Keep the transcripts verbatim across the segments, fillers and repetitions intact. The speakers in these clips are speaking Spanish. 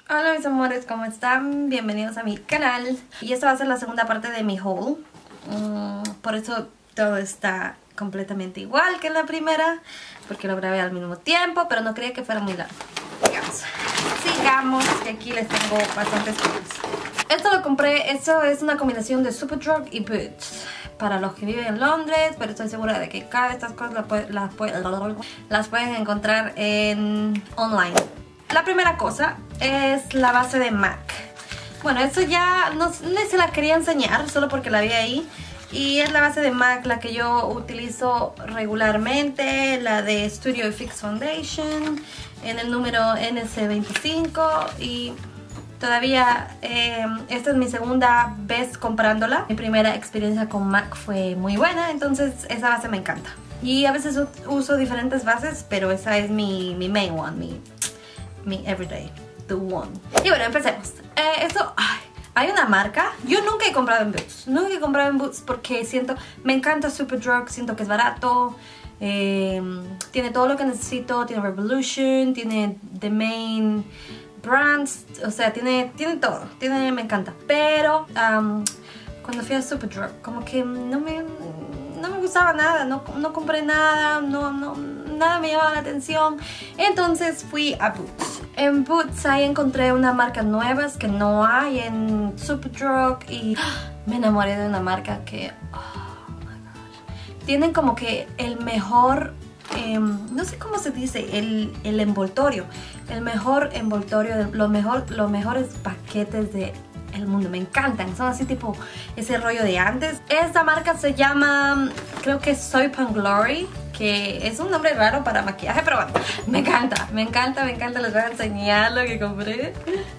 Hola mis amores, ¿cómo están? Bienvenidos a mi canal. Y esta va a ser la segunda parte de mi haul. um, Por eso todo está completamente igual que en la primera, porque lo grabé al mismo tiempo, pero no quería que fuera muy largo. Sigamos, sigamos, que aquí les tengo bastantes cosas. Esto lo compré, esto es una combinación de Superdrug y Boots para los que viven en Londres, pero estoy segura de que cada de estas cosas las, puede, las, puede, las pueden encontrar en online. La primera cosa es la base de MAC. Bueno, esto ya no, no se la quería enseñar, solo porque la vi ahí. Y es la base de MAC, la que yo utilizo regularmente, la de Studio Fix Foundation, en el número N C veinticinco. Y todavía eh, esta es mi segunda vez comprándola. Mi primera experiencia con MAC fue muy buena, entonces esa base me encanta. Y a veces uso diferentes bases, pero esa es mi, mi main one, mi... mi everyday, the one. Y bueno, empecemos. Eh, esto, ay, hay una marca. Yo nunca he comprado en Boots. Nunca he comprado en Boots porque siento, me encanta Superdrug, siento que es barato. Eh, tiene todo lo que necesito. Tiene Revolution, tiene The Main Brands. O sea, tiene, tiene todo. Tiene, me encanta. Pero um, cuando fui a Superdrug, como que no me, no me gustaba nada. No, no compré nada. No, no, nada me llamaba la atención. Entonces fui a Boots. En Boots ahí encontré unas marcas nuevas que no hay en Superdrug y me enamoré de una marca que, oh my gosh, tienen como que el mejor, eh, no sé cómo se dice, el, el envoltorio, el mejor envoltorio, los, mejor, los mejores paquetes de el mundo, me encantan, son así tipo ese rollo de antes. Esta marca se llama, creo que Soap and Glory, que es un nombre raro para maquillaje, pero bueno, me encanta, me encanta, me encanta. Les voy a enseñar lo que compré.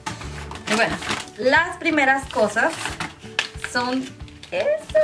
Y bueno, las primeras cosas son estas,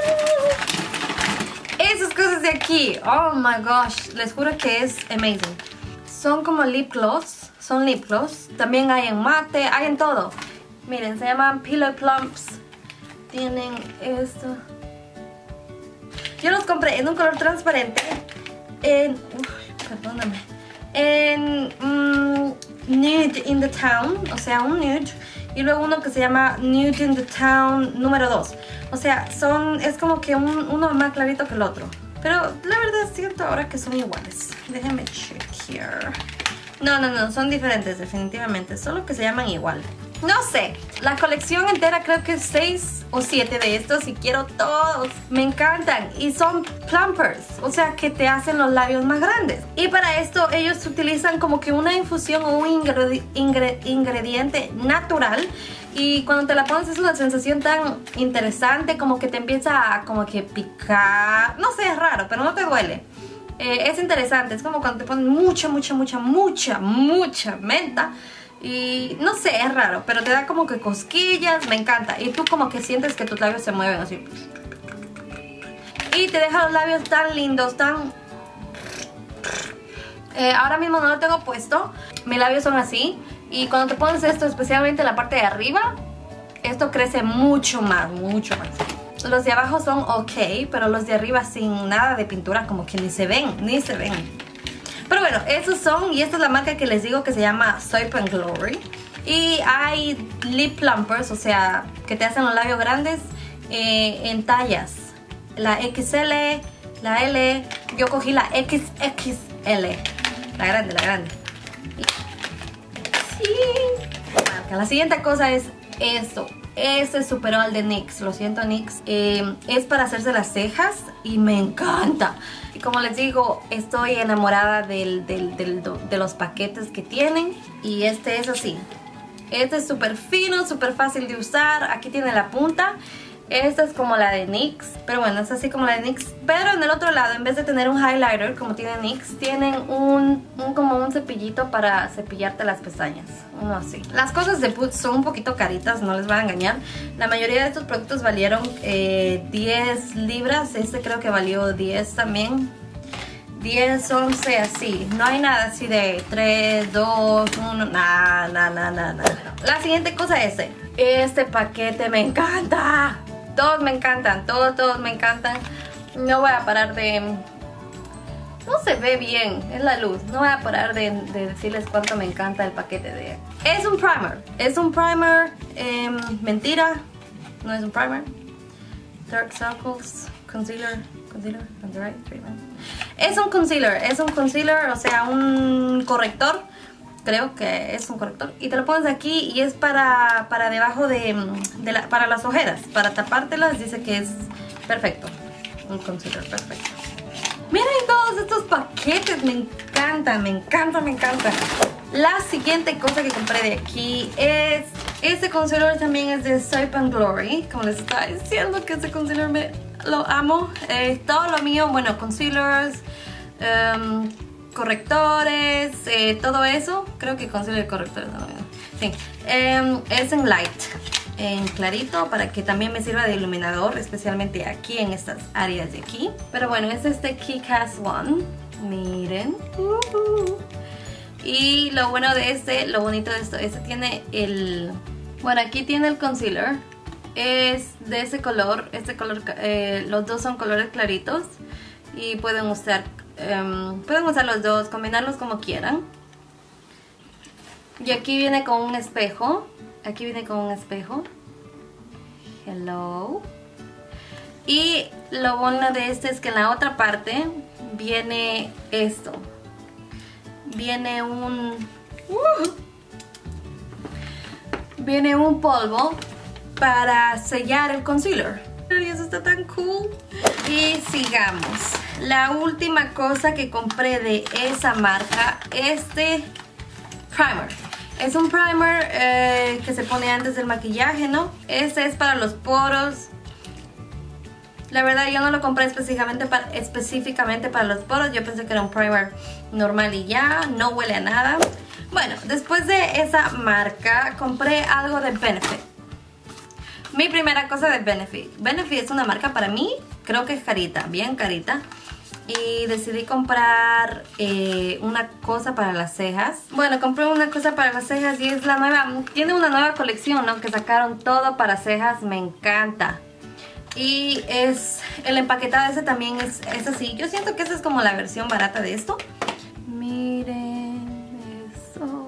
esas cosas de aquí. Oh my gosh, les juro que es amazing. Son como lip gloss, son lip gloss. También hay en mate, hay en todo. Miren, se llaman Pillow Plumps. Tienen esto. Yo los compré en un color transparente. En... Uy, perdóname. En... Um, Nude in the Town. O sea, un nude. Y luego uno que se llama Nude in the Town número dos. O sea, son... Es como que un, uno más clarito que el otro. Pero la verdad siento ahora que son iguales. Déjenme chequear. No, no, no. Son diferentes definitivamente. Solo que se llaman igual. No sé, la colección entera creo que es seis o siete de estos y quiero todos. Me encantan y son plumpers, o sea que te hacen los labios más grandes. Y para esto ellos utilizan como que una infusión o un ingredi ingre ingrediente natural. Y cuando te la pones es una sensación tan interesante, como que te empieza a como que picar. No sé, es raro, pero no te duele. Eh, es interesante, es como cuando te ponen mucha, mucha, mucha, mucha, mucha menta. Y no sé, es raro, pero te da como que cosquillas, me encanta. Y tú como que sientes que tus labios se mueven así. Y te deja los labios tan lindos, tan... Eh, ahora mismo no lo tengo puesto. Mis labios son así. Y cuando te pones esto, especialmente en la parte de arriba, esto crece mucho más, mucho más. Los de abajo son ok, pero los de arriba sin nada de pintura como que ni se ven, ni se ven. Pero bueno, esos son, y esta es la marca que les digo que se llama Soap and Glory. Y hay lip plumpers, o sea, que te hacen los labios grandes eh, en tallas. La equis ele, la ele, yo cogí la equis equis ele. La grande, la grande. Sí. Marca. La siguiente cosa es esto. Este es Superol de NYX, lo siento NYX. Eh, es para hacerse las cejas y me encanta. Y como les digo, estoy enamorada del, del, del, de los paquetes que tienen. Y este es así. Este es súper fino, súper fácil de usar. Aquí tiene la punta. Esta es como la de NYX, pero bueno, es así como la de NYX. Pero en el otro lado, en vez de tener un highlighter como tiene NYX, tienen un, un como un cepillito para cepillarte las pestañas. Uno así. Las cosas de Boots son un poquito caritas, no les voy a engañar. La mayoría de estos productos valieron eh, diez libras. Este creo que valió diez también. diez, once, así. No hay nada así de tres, dos, uno, nada, nada, nada, nada. La siguiente cosa es este. Este paquete me encanta. Todos me encantan, todos, todos me encantan. No voy a parar de, no se ve bien, es la luz. No voy a parar de, de decirles cuánto me encanta el paquete de... Es un primer, es un primer, eh, mentira, no es un primer. Dark Circles, Concealer, Concealer, under eye treatment. Es un concealer, es un concealer, o sea, un corrector. Creo que es un corrector. Y te lo pones aquí y es para, para debajo de, de la, para las ojeras. Para tapártelas, dice que es perfecto. Un concealer perfecto. Miren todos estos paquetes, me encantan, me encantan, me encantan. La siguiente cosa que compré de aquí es... Este concealer también es de Soap and Glory. Como les estaba diciendo que este concealer me lo amo. Eh, todo lo mío, bueno, concealers, um, correctores, eh, todo eso. Creo que concealer y correctores no lo mismo. Sí, eh, es en light, en clarito, para que también me sirva de iluminador, especialmente aquí en estas áreas de aquí. Pero bueno, es este Kick-Ass One. Miren. Uh-huh. Y lo bueno de este, lo bonito de esto, este tiene el... Bueno, aquí tiene el concealer. Es de ese color, este color, eh, los dos son colores claritos. Y pueden usar, um, pueden usar los dos, combinarlos como quieran. Y aquí viene con un espejo. Aquí viene con un espejo. Hello. Y lo bueno de este es que en la otra parte viene esto. Viene un... Uh, viene un polvo para sellar el concealer. Y eso está tan cool. Y sigamos. La última cosa que compré de esa marca, este primer. Es un primer eh, que se pone antes del maquillaje, ¿no? Este es para los poros. La verdad yo no lo compré específicamente para, específicamente para los poros. Yo pensé que era un primer normal y ya. No huele a nada. Bueno, después de esa marca compré algo de Benefit. Mi primera cosa de Benefit. Benefit es una marca para mí, creo que es carita, bien carita. Y decidí comprar eh, una cosa para las cejas. Bueno, compré una cosa para las cejas y es la nueva, tiene una nueva colección, ¿no? Que sacaron todo para cejas, me encanta. Y es, el empaquetado ese también es, es así. Yo siento que esa es como la versión barata de esto. Miren eso.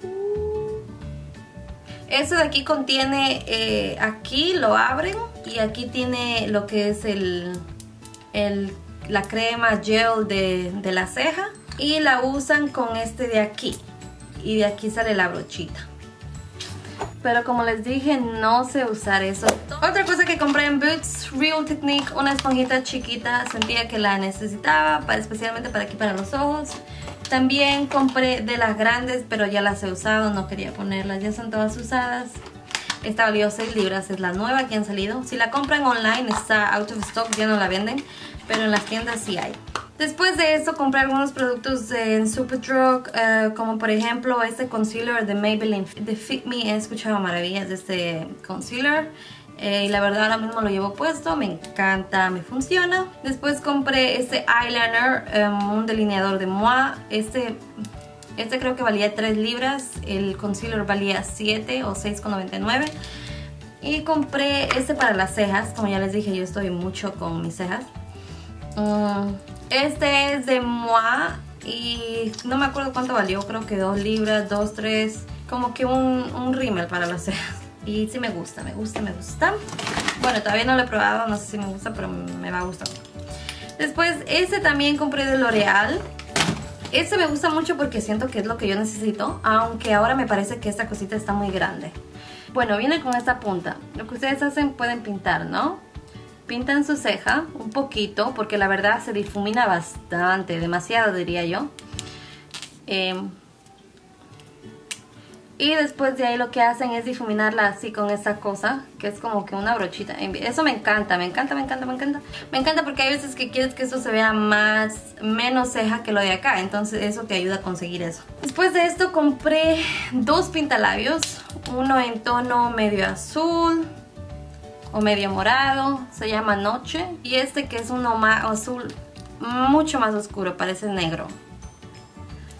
Eso de aquí contiene, eh, aquí lo abren y aquí tiene lo que es el, el, la crema gel de, de la ceja. Y la usan con este de aquí. Y de aquí sale la brochita. Pero como les dije, no sé usar eso. Otra cosa que compré en Boots, Real Technique, una esponjita chiquita. Sentía que la necesitaba, para, especialmente para aquí, para los ojos. También compré de las grandes, pero ya las he usado, no quería ponerlas, ya son todas usadas. Esta valió seis libras, es la nueva que han salido. Si la compran online está out of stock, ya no la venden, pero en las tiendas sí hay. Después de eso compré algunos productos en Superdrug, uh, como por ejemplo este concealer de Maybelline de Fit Me. He escuchado maravillas de este concealer. Eh, y la verdad ahora mismo lo llevo puesto, me encanta, me funciona. Después compré este eyeliner, um, un delineador de Moi. Este, este creo que valía tres libras, el concealer valía siete o seis con noventa y nueve. Y compré este para las cejas, como ya les dije, yo estoy mucho con mis cejas. Um, este es de Moi y no me acuerdo cuánto valió, creo que dos libras, dos, tres, como que un, un rímel para las cejas. Y sí me gusta, me gusta, me gusta. Bueno, todavía no lo he probado, no sé si me gusta, pero me va a gustar. Después, este también compré de L'Oreal. Este me gusta mucho porque siento que es lo que yo necesito, aunque ahora me parece que esta cosita está muy grande. Bueno, viene con esta punta. Lo que ustedes hacen, pueden pintar, ¿no? Pintan su ceja un poquito, porque la verdad se difumina bastante, demasiado diría yo. Eh... Y después de ahí lo que hacen es difuminarla así con esa cosa, que es como que una brochita. Eso me encanta, me encanta, me encanta, me encanta. Me encanta porque hay veces que quieres que esto se vea más, menos ceja que lo de acá. Entonces eso te ayuda a conseguir eso. Después de esto compré dos pintalabios. Uno en tono medio azul o medio morado. Se llama Noche. Y este que es uno más azul, mucho más oscuro, parece negro.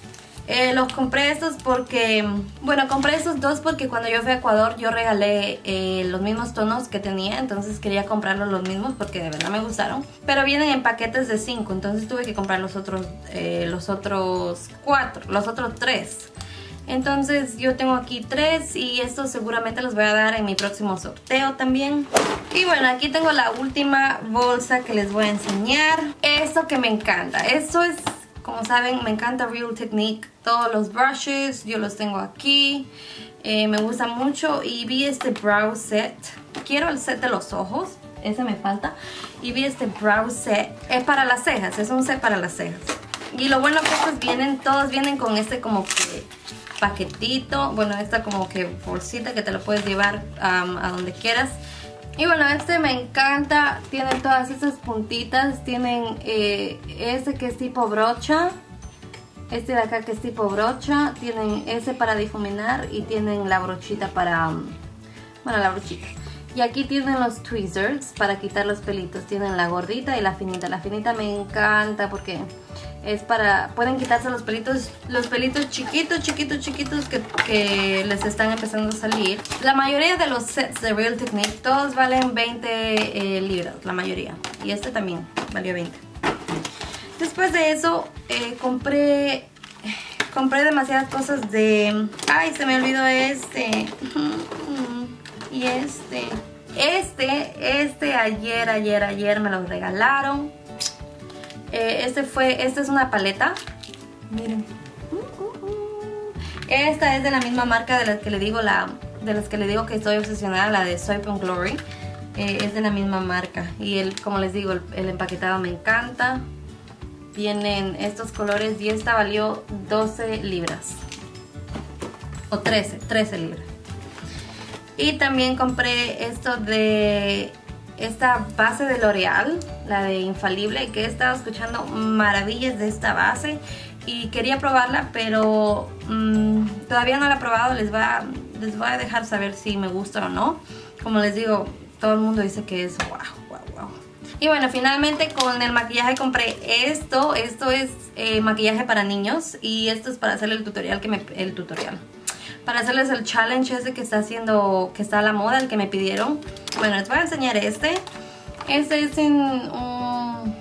Eh, los compré estos porque, bueno, compré estos dos porque cuando yo fui a Ecuador yo regalé eh, los mismos tonos que tenía, entonces quería comprarlos los mismos porque de verdad me gustaron. Pero vienen en paquetes de cinco, entonces tuve que comprar los otros, eh, los otros cuatro, los otros tres. Entonces yo tengo aquí tres y estos seguramente los voy a dar en mi próximo sorteo también. Y bueno, aquí tengo la última bolsa que les voy a enseñar. Esto que me encanta, esto es... Como saben, me encanta Real Technique. Todos los brushes, yo los tengo aquí. Eh, me gusta mucho. Y vi este brow set. Quiero el set de los ojos. Ese me falta. Y vi este brow set. Es para las cejas. Es un set para las cejas. Y lo bueno que estos vienen, todos vienen con este como que paquetito. Bueno, esta como que bolsita que te lo puedes llevar um, a donde quieras. Y bueno, este me encanta, tiene todas estas puntitas, tienen eh, este que es tipo brocha, este de acá que es tipo brocha, tienen ese para difuminar y tienen la brochita para, bueno, la brochita. Y aquí tienen los tweezers para quitar los pelitos, tienen la gordita y la finita. La finita me encanta porque es para, pueden quitarse los pelitos, los pelitos chiquitos, chiquitos, chiquitos que, que les están empezando a salir. La mayoría de los sets de Real Technique, todos valen veinte eh, libras, la mayoría. Y este también valió veinte. Después de eso, eh, compré, compré demasiadas cosas de... Ay, se me olvidó este. Y este. Este, este ayer, ayer, ayer me lo regalaron. Eh, este fue, esta es una paleta. Miren. Esta es de la misma marca de las que le digo la, de las que le digo que estoy obsesionada, la de Soap and Glory. Eh, es de la misma marca. Y el, como les digo, el, el empaquetado me encanta. Vienen estos colores y esta valió doce libras. O trece, trece libras. Y también compré esto de esta base de L'Oreal, la de Infalible, que he estado escuchando maravillas de esta base y quería probarla, pero mmm, todavía no la he probado. Les, va, les voy a dejar saber si me gusta o no. Como les digo, todo el mundo dice que es wow, wow, wow. Y bueno, finalmente con el maquillaje compré esto. Esto es eh, maquillaje para niños y esto es para hacer el tutorial que me... el tutorial. Para hacerles el challenge ese que está haciendo, que está a la moda, el que me pidieron. Bueno, les voy a enseñar este. Este es en un,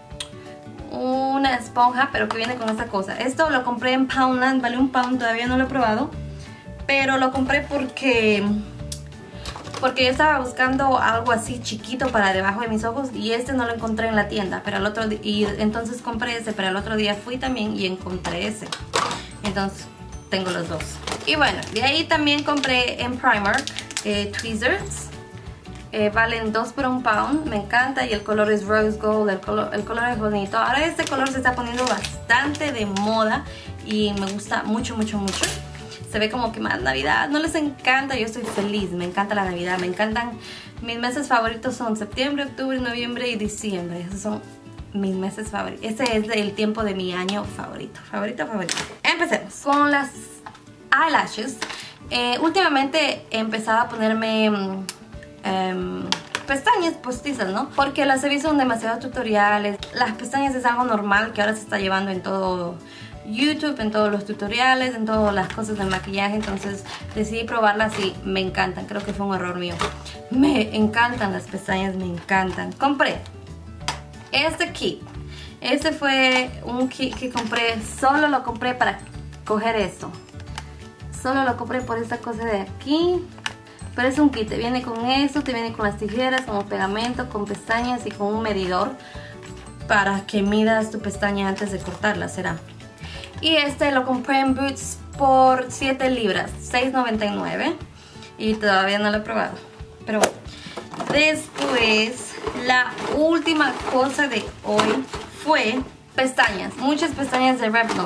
una esponja, pero que viene con esta cosa. Esto lo compré en Poundland, vale un pound, todavía no lo he probado. Pero lo compré porque, porque yo estaba buscando algo así chiquito para debajo de mis ojos y este no lo encontré en la tienda. Pero el otro, y entonces compré ese, pero el otro día fui también y encontré ese. Entonces tengo los dos. Y bueno, de ahí también compré en Primark eh, tweezers. Eh, valen dos por un pound. Me encanta y el color es rose gold. El color, el color es bonito. Ahora este color se está poniendo bastante de moda y me gusta mucho, mucho, mucho. Se ve como que más Navidad. No les encanta, yo estoy feliz. Me encanta la Navidad. Me encantan. Mis meses favoritos son septiembre, octubre, noviembre y diciembre. Esos son mis meses favoritos. Ese es el tiempo de mi año favorito. Favorito, favorito. Empecemos con las eyelashes. Eh, últimamente he empezado a ponerme um, pestañas postizas, ¿no? Porque las he visto en demasiados tutoriales. Las pestañas es algo normal que ahora se está llevando en todo YouTube, en todos los tutoriales, en todas las cosas de maquillaje. Entonces decidí probarlas y me encantan. Creo que fue un error mío. Me encantan las pestañas, me encantan. Compré este kit. Este fue un kit que compré, solo lo compré para coger esto. Solo lo compré por esta cosa de aquí. Pero es un kit, te viene con esto, te viene con las tijeras, con pegamento, con pestañas y con un medidor para que midas tu pestaña antes de cortarla, será. Y este lo compré en Boots por siete libras, seis noventa y nueve. Y todavía no lo he probado. Pero bueno. Después, la última cosa de hoy fue pestañas. Muchas pestañas de Revlon.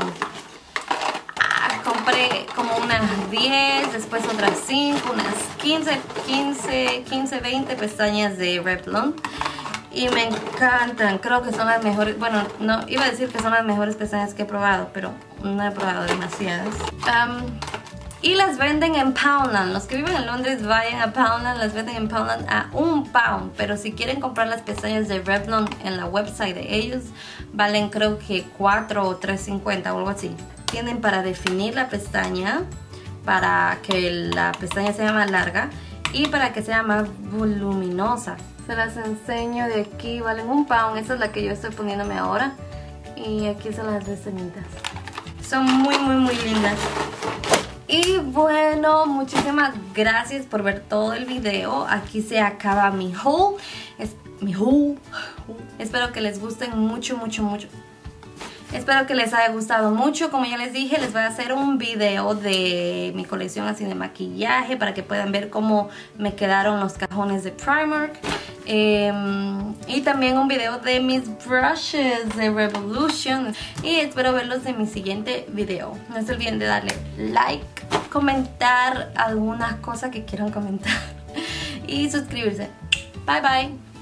Ah, compré como unas diez, después otras cinco, unas quince, quince, quince, veinte pestañas de Revlon. Y me encantan, creo que son las mejores. Bueno, no iba a decir que son las mejores pestañas que he probado, pero no he probado demasiadas. Um, y las venden en Poundland. Los que viven en Londres vayan a Poundland, las venden en Poundland a un pound. Pero si quieren comprar las pestañas de Revlon en la website de ellos, valen creo que cuatro o tres cincuenta o algo así. tienen para definir la pestaña, para que la pestaña sea más larga y para que sea más voluminosa. Se las enseño de aquí, valen un pound. Esta es la que yo estoy poniéndome ahora. Y aquí son las pestañitas. Son muy muy muy lindas. Y bueno, muchísimas gracias por ver todo el video. Aquí se acaba mi haul. Es mi haul. Espero que les gusten mucho, mucho, mucho. Espero que les haya gustado mucho. Como ya les dije, les voy a hacer un video de mi colección así de maquillaje para que puedan ver cómo me quedaron los cajones de Primark. Eh, y también un video de mis brushes de Revolution. Y espero verlos en mi siguiente video. No se olviden de darle like, comentar algunas cosas que quieran comentar y suscribirse. Bye bye.